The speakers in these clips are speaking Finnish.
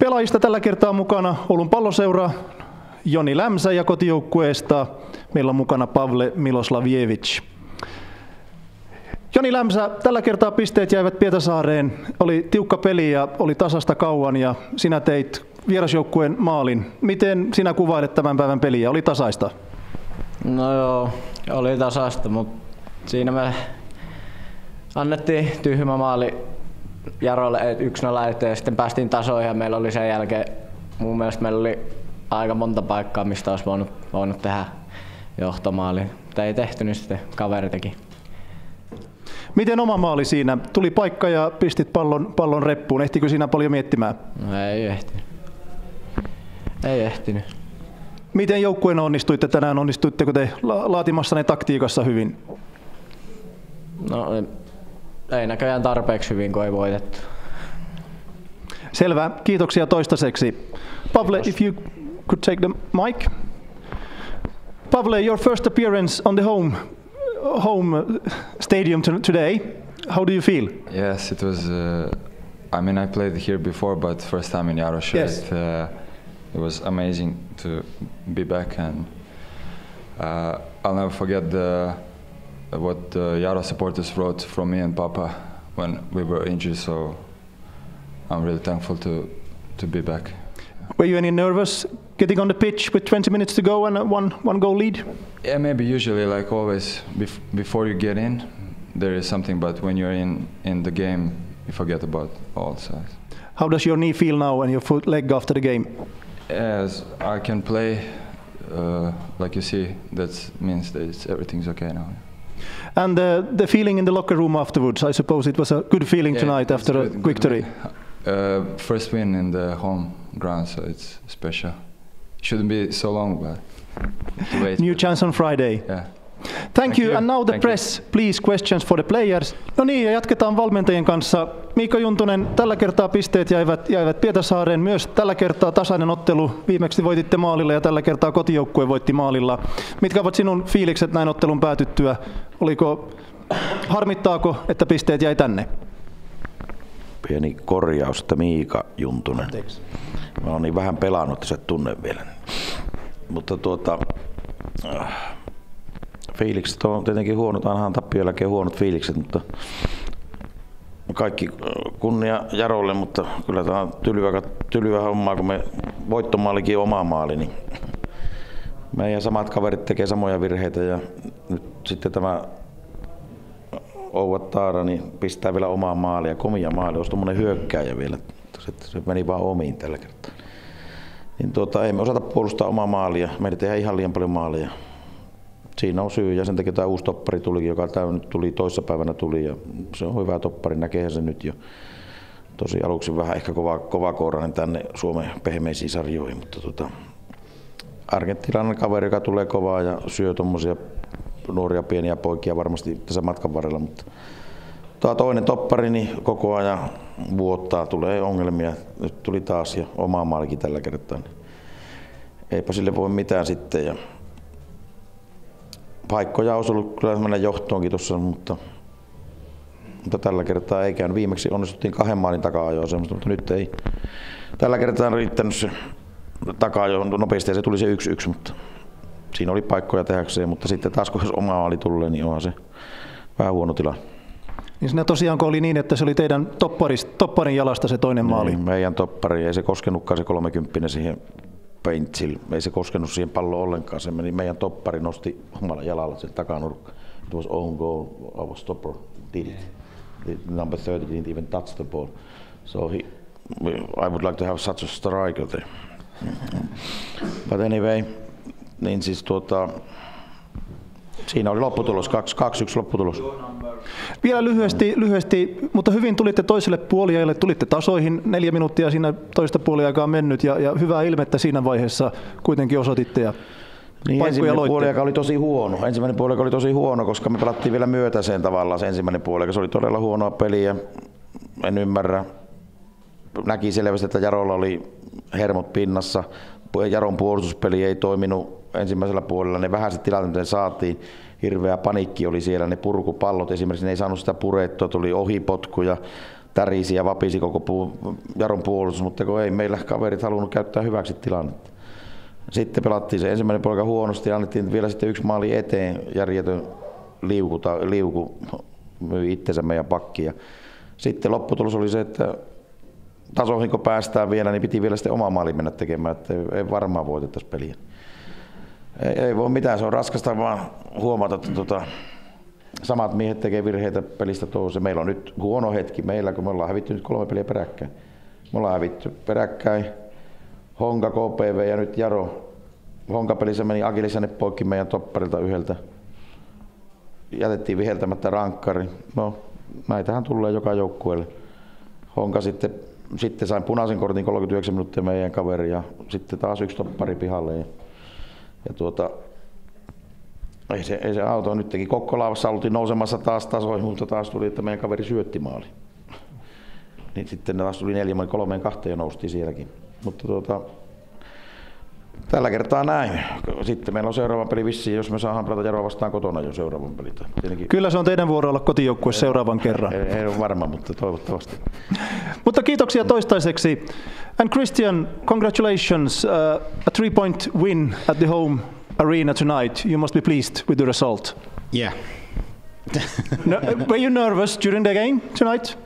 Pelaajista tällä kertaa mukana Oulun Palloseura, Joni Lämsä ja kotijoukkueesta meillä on mukana Pavle Miloslavjevic. Joni Lämsä, tällä kertaa pisteet jäivät Pietarsaareen. Oli tiukka peli ja oli tasasta kauan ja sinä teit vierasjoukkueen maalin. Miten sinä kuvailet tämän päivän peliä? Oli tasaista? No joo, oli tasaista, mutta siinä me annettiin tyhmä maali Jarolle 1-0 eteen ja sitten päästiin tasoihin ja meillä oli sen jälkeen, mun mielestä meillä oli aika monta paikkaa, mistä olisi voinut tehdä johtomaali. Mutta ei tehty, niin sitten kaveri teki. Miten oma maali siinä? Tuli paikka ja pistit pallon reppuun. Ehtikö siinä paljon miettimään? No ei ehtinyt. Ei ehtinyt. Miten joukkueena onnistuitte tänään? Onnistuitteko te laatimassanne taktiikassa hyvin? No ei näköjään tarpeeksi hyvin, kun ei voitettu. Selvä. Kiitoksia toistaiseksi. Pavle, if you could take the mic. Pavle, your first appearance on the home stadium today. How do you feel? Yes, it was. I mean, I played here before, but first time in Jarosha. Yes. It was amazing to be back, and I'll never forget what the Jaro supporters wrote from me and Papa when we were injured. So I'm really thankful to be back. Were you any nervous getting on the pitch with 20 minutes to go and a one goal lead? Yeah, maybe usually, like always, before you get in, there is something, but when you're in the game, you forget about all sides. How does your knee feel now and your leg after the game? Yes, I can play. Like you see, that means that everything's okay now. And the feeling in the locker room afterwards, I suppose it was a good feeling tonight after a victory. First win in the home ground, so it's special. Shouldn't be so long, but to wait. New chance on Friday. Yeah. Thank you. And now the press, please, questions for the players. No niin, ja jatketaan valmentajien kanssa. Miika Juntunen, tällä kertaa pisteet jäivät Pietarsaareen. Myös tällä kertaa tasainen ottelu. Viimeksi voititte maalilla ja tällä kertaa kotijoukkue voitti maalilla. Mitkä ovat sinun fiilikset näin ottelun päätyttyä? Harmittaako, että pisteet jäi tänne? Pieni korjaus, että Miika Juntunen. Mä oon niin vähän pelannut, että sä et tunne vielä. Mutta fiilikset on tietenkin huonot, ainahan Tappiollakin huonot fiilikset, mutta kaikki kunnia Jarolle, mutta kyllä tämä on tylyä hommaa, kun me voittomaalikin on oma maali, niin meidän samat kaverit tekee samoja virheitä ja nyt sitten tämä Ouvat Taara niin pistää vielä omaa maalia, komia maalia, olisi tommonen hyökkääjä vielä, se meni vaan omiin tällä kertaa. Niin ei me osata puolustaa omaa maalia, meidän tehdään ihan liian paljon maalia. Siinä on syy ja sen takia tämä uusi toppari tulikin, joka nyt tuli toissapäivänä tuli ja se on hyvä toppari, näkeehän se nyt jo. Tosi aluksi vähän ehkä kovakourainen tänne Suomen pehmeisiin sarjoihin, mutta argentilainen kaveri, joka tulee kovaa ja syö tommosia nuoria pieniä poikia varmasti tässä matkan varrella, mutta toinen toppari niin koko ajan vuottaa, tulee ongelmia. Nyt tuli taas ja oma maalikin tällä kertaa. Eipä sille voi mitään sitten. Ja paikkoja olisi ollut kyllä mennä johtoonkin tuossa, mutta tällä kertaa ei käynyt. Viimeksi onnistuttiin 2 maalin taka-ajoa semmoista, mutta nyt ei. Tällä kertaa on riittänyt se taka-ajo nopeasti ja se tuli se 1-1, mutta siinä oli paikkoja tehdäkseen, mutta sitten taas kun oma maali tulee, niin onhan se vähän huono tila. Niin siinä tosiaanko oli niin, että se oli teidän topparin jalasta se toinen maali? Niin, meidän toppari, ei se koskenutkaan se 30 siihen Paintsille, ei se koskenut siihen palloon ollenkaan, se meni, meidän toppari nosti omalla jalalla sen takanurkka. It was own goal, our stopper did it. The number 30 didn't even touch the ball. So I would like to have such a striker there. But anyway, niin siis siinä oli lopputulos, 2-1 lopputulos. Vielä lyhyesti, mutta hyvin tulitte toiselle puoliajalle, tulitte tasoihin, 4 minuuttia siinä toista puoliaikaa mennyt ja hyvää ilmettä siinä vaiheessa kuitenkin osoititte ja niin ensimmäinen puoliaika oli tosi huono. Ensimmäinen puoliaika oli tosi huono, koska me pelattiin vielä myötäiseen tavallaan se ensimmäinen puoliaika. Se oli todella huonoa peliä, en ymmärrä. Näki selvästi, että Jarolla oli hermot pinnassa. Jaron puolustuspeli ei toiminut ensimmäisellä puolella. Ne vähäiset tilanteet saatiin. Hirveä paniikki oli siellä, ne purkupallot esimerkiksi, ne ei saanut sitä purettua, tuli ohipotkuja, tärisi ja vapisi koko Jaron puolustus, mutta kun ei meillä kaverit halunnut käyttää hyväksi tilannetta. Sitten pelattiin se ensimmäinen poika huonosti ja annettiin vielä sitten 1 maali eteen. Järjetön liuku myi itsensä meidän pakkia. Sitten lopputulos oli se, että tasoihin kun päästään vielä, niin piti vielä sitten oma maali mennä tekemään, että ei varmaan voitettaisi peliä. Ei voi mitään, se on raskasta vaan huomata, että samat miehet tekee virheitä pelistä toiseen. Meillä on nyt huono hetki meillä, kun me ollaan hävitty nyt 3 peliä peräkkäin. Me ollaan hävitty peräkkäin Honka, KPV ja nyt Jaro. Honka-pelissä meni Agilisanen poikki meidän topparilta yhdeltä. Jätettiin viheltämättä rankkari. No, näitähän tulee joka joukkueelle. Honka sitten sain punaisen kortin 39 minuuttia meidän kaveri ja sitten taas 1 toppari pihalle. Ja ei se auto. Nyt teki Kokkolaavassa, oltiin nousemassa taas tasoihin, mutta taas tuli, että meidän kaveri syötti maali. Niin sitten taas tuli 4-3-2 ja noustiin sielläkin. Mutta tällä kertaa näin. Sitten meillä on seuraava peli vissiin, jos me saadaan pelata Jaroa vastaan kotona jo seuraavan pelin. Tietenkin. Kyllä se on teidän vuoro olla kotijoukkue seuraavan kerran. Ei ole varma, mutta toivottavasti. Mutta kiitoksia toistaiseksi. And Christian, congratulations. A 3-point win at the home arena tonight. You must be pleased with the result. Yeah. No, were you nervous during the game tonight?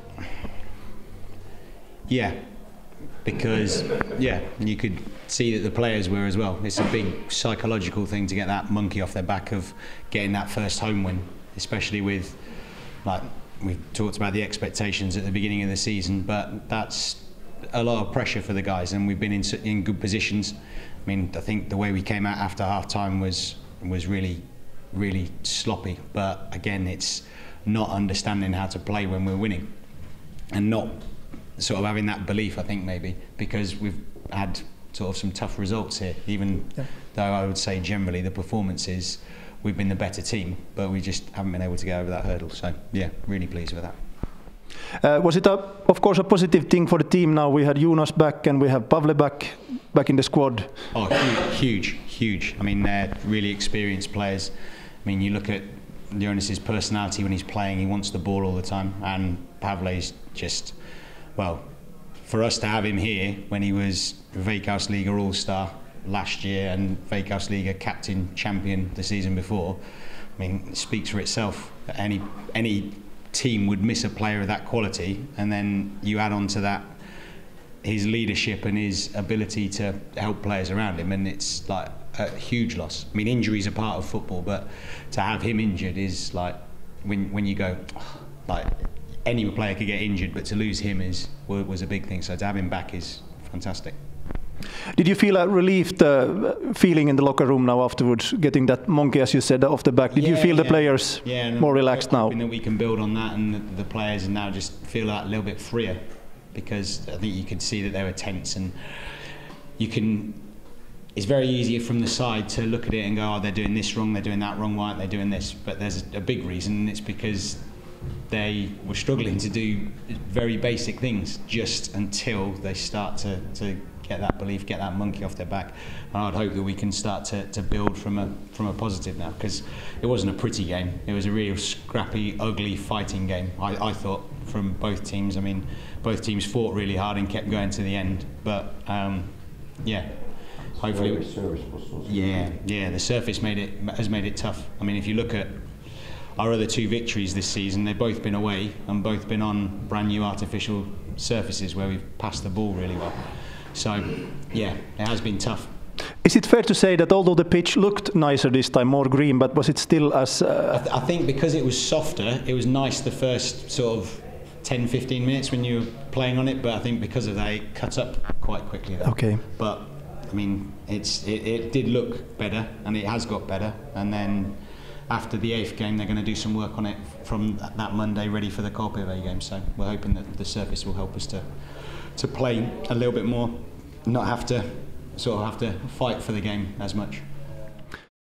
Yeah. Because, you could see that the players were as well. It's a big psychological thing to get that monkey off their back of getting that first home win, especially with, like, we talked about the expectations at the beginning of the season, but that's a lot of pressure for the guys, and we've been in good positions. I mean, I think the way we came out after half-time was really, really sloppy, but again, it's not understanding how to play when we're winning, and not sort of having that belief, I think, maybe, because we've had sort of some tough results here, even though I would say generally the performances, we've been the better team, but we just haven't been able to get over that hurdle. So, yeah, really pleased with that. Was it, of course, a positive thing for the team now? We had Jonas back and we have Pavle back in the squad. Oh, huge. I mean, they're really experienced players. I mean, you look at Jonas's personality when he's playing, he wants the ball all the time, and Pavle's just... Well, for us to have him here when he was Veikkausliiga All-Star last year and Veikkausliiga captain champion the season before, I mean, it speaks for itself. Any team would miss a player of that quality, and then you add on to that his leadership and his ability to help players around him, and it's like a huge loss. I mean, injuries are part of football, but to have him injured is like when you go, like, any player could get injured, but to lose him was a big thing. So to have him back is fantastic. Did you feel a relieved feeling in the locker room now afterwards, getting that monkey, as you said, off the back? Did you feel the players more relaxed now? That we can build on that, and the players now just feel that a little bit freer, because I think you could see that they were tense, and it's very easy from the side to look at it and go, oh, they're doing this wrong, they're doing that wrong, why aren't they doing this? But there's a big reason, and it's because they were struggling to do very basic things just until they start to get that belief, get that monkey off their back. And I'd hope that we can start to build from a positive now, because it wasn't a pretty game. It was a real scrappy, ugly, fighting game, I thought, from both teams. I mean, both teams fought really hard and kept going to the end. But hopefully, the surface has made it tough. I mean, if you look at our other 2 victories this season, they've both been away and both been on brand new artificial surfaces where we've passed the ball really well. So, yeah, it has been tough. Is it fair to say that although the pitch looked nicer this time, more green, but was it still as... I think because it was softer, it was nice the first sort of 10-15 minutes when you were playing on it, but I think because of that, it cut up quite quickly there. Okay. But, I mean, it did look better, and it has got better, and then after the 8th game, they're going to do some work on it from that Monday, ready for the KPV game. So we're hoping that the surface will help us to play a little bit more, not have to fight for the game as much.